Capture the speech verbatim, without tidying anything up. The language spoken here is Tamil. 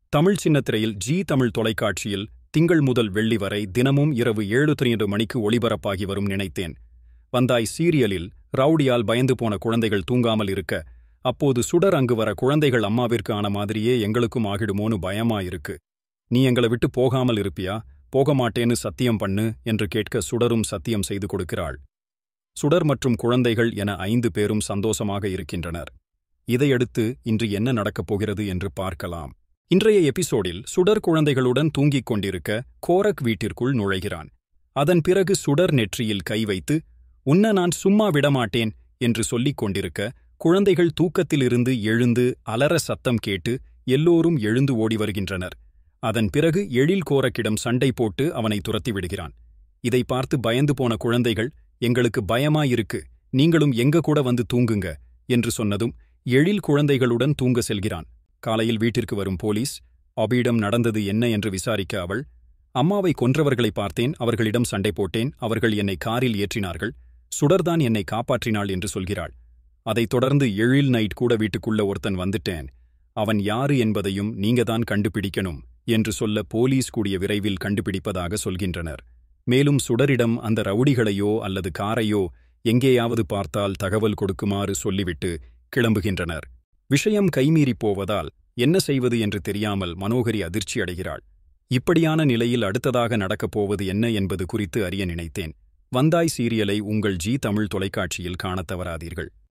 தமிழ் சின்னத்திரையில் ஜி தமிழ் தொலைக்காட்சியில் திங்கள் முதல் வெள்ளி வரை தினமும் இரவு ஏழு திரையது மணிக்கு ஒளிபரப்பாகி வரும் நினைத்தேன் வந்தாய் சீரியலில் ரவுடியால் பயந்து போன குழந்தைகள் தூங்காமல் இருக்க, அப்போது சுடர் அங்கு வர குழந்தைகள் அம்மாவிற்கு ஆன மாதிரியே எங்களுக்கும் ஆகிடுமோன்னு பயமா இருக்கு. நீ எங்களை விட்டு போகாமல் இருப்பியா, போக மாட்டேன்னு சத்தியம் பண்ணு என்று கேட்க சுடரும் சத்தியம் செய்து கொடுக்கிறாள். சுடர் மற்றும் குழந்தைகள் என ஐந்து பேரும் சந்தோஷமாக இருக்கின்றனர். இதையடுத்து இன்று என்ன நடக்கப் போகிறது என்று பார்க்கலாம். இன்றைய எபிசோடில் சுடர் குழந்தைகளுடன் தூங்கிக் கொண்டிருக்க கோரக் வீட்டிற்குள் நுழைகிறான். அதன் பிறகு சுடர் நெற்றியில் கை வைத்து உன்ன நான் சும்மா விடமாட்டேன் என்று சொல்லிக் கொண்டிருக்க, குழந்தைகள் தூக்கத்திலிருந்து எழுந்து அலற சத்தம் கேட்டு எல்லோரும் எழுந்து ஓடி வருகின்றனர். அதன் பிறகு எழில் கோரக்கிடம் சண்டை போட்டு அவனை துரத்தி விடுகிறான். இதை பார்த்து பயந்து போன குழந்தைகள், எங்களுக்கு பயமாயிருக்கு, நீங்களும் எங்க கூட வந்து தூங்குங்க என்று சொன்னதும் எழில் குழந்தைகளுடன் தூங்க செல்கிறான். காலையில் வீட்டிற்கு வரும் போலீஸ் அபியிடம் நடந்தது என்ன என்று விசாரிக்க அவள், அம்மாவை கொன்றவர்களை பார்த்தேன், அவர்களிடம் சண்டை போட்டேன், அவர்கள் என்னை காரில் ஏற்றினார்கள், சுடர்தான் என்னை காப்பாற்றினாள் என்று சொல்கிறாள். அதைத் தொடர்ந்து எழில் நைட் கூட வீட்டுக்குள்ள ஒருத்தன் வந்துட்டேன், அவன் யாரு என்பதையும் நீங்கதான் கண்டுபிடிக்கணும் என்று சொல்ல போலீஸ் கூடிய விரைவில் கண்டுபிடிப்பதாக சொல்கின்றனர். மேலும் சுடரிடம் அந்த ரவுடிகளையோ அல்லது காரையோ எங்கேயாவது பார்த்தால் தகவல் கொடுக்குமாறு சொல்லிவிட்டு கிளம்புகின்றனர். விஷயம் கைமீறிப் போவதால் என்ன செய்வது என்று தெரியாமல் மனோகரி அதிர்ச்சி அடைகிறாள். இப்படியான நிலையில் அடுத்ததாக நடக்கப் போவது என்ன என்பது குறித்து அறிய நினைத்தேன். வந்தாய் சீரியலை உங்கள் ஜி தமிழ் தொலைக்காட்சியில் காணத் தவறாதீர்கள்.